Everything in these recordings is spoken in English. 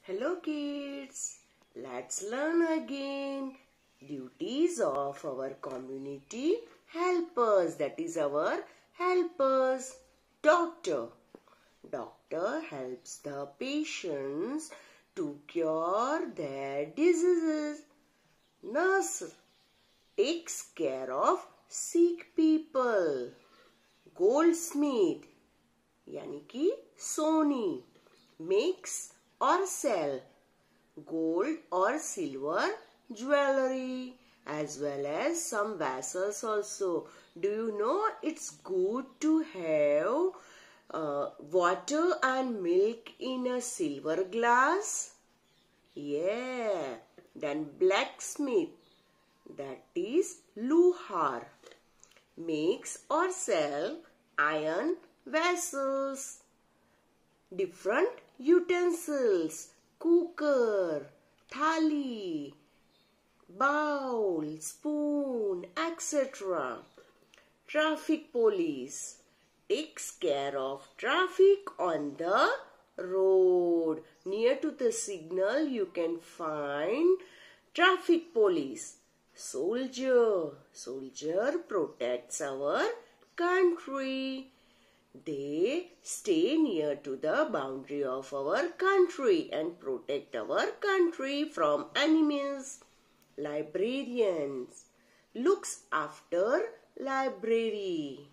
Hello kids, let's learn again. Duties of our community helpers, that is our helpers. Doctor. Doctor helps the patients to cure their diseases. Nurse takes care of sick people. Goldsmith यानी कि Soni makes or sell gold or silver jewelry as well as some vessels also. Do you know it's good to have water and milk in a silver glass? Yeah. Then blacksmith, that is luhar, makes or sell iron vessels. Different utensils, cooker, thali, bowl, spoon, etc. Traffic police takes care of traffic on the road. Near to the signal you can find traffic police. Soldier protects our country. They stay near to the boundary of our country and protect our country from enemies. Librarians looks after library.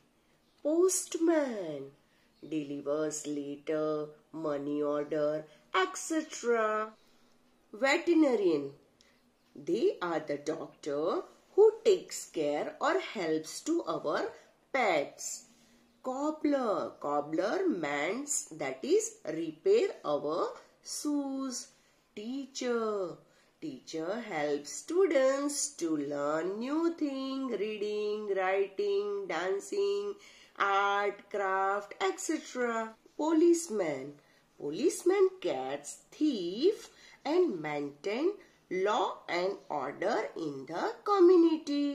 Postman delivers letter, money order, etc. Veterinarian, they are the doctor who takes care or helps to our pets. Cobbler mends, that is repair our shoes. Teacher helps students to learn new things, reading, writing, dancing, art, craft, etc. Policeman catch thief and maintain law and order in the community.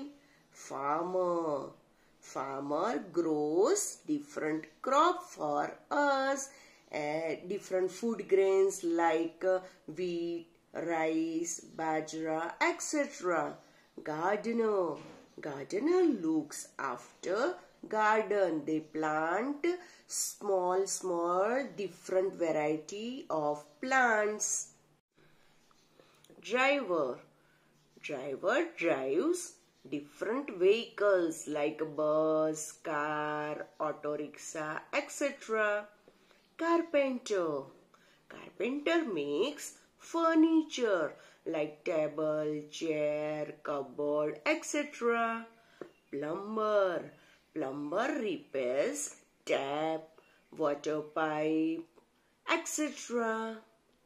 Farmer grows different crop for us, different food grains like wheat, rice, bajra, etc. Gardener looks after garden. They plant small different variety of plants. Driver drives different vehicles like bus, car, auto rickshaw, etc. Carpenter makes furniture like table, chair, cupboard, etc. Plumber repairs tap, water pipe, etc.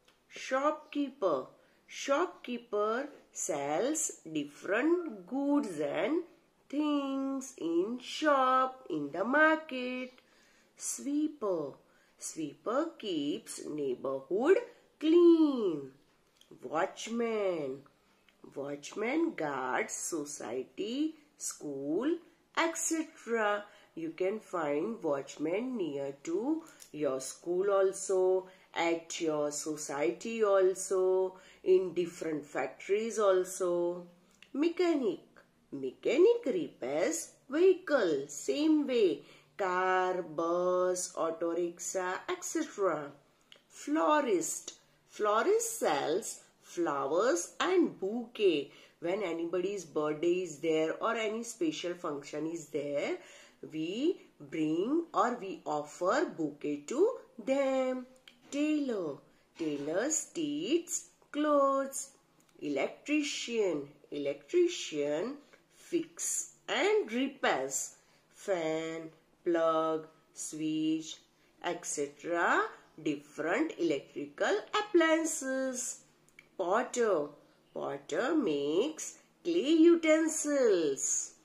Shopkeeper sells different goods and things in shop, in the market. Sweeper keeps neighborhood clean. Watchman guards society, school, etc. You can find watchmen near to your school also, at your society also, in different factories also. Mechanic repairs vehicle, same way, car, bus, auto rickshaw, etc. Florist sells flowers and bouquet. When anybody's birthday is there or any special function is there, we bring or we offer bouquet to them. Tailor stitches clothes. Electrician fix and repairs fan, plug, switch, etc. different electrical appliances. Potter makes clay utensils.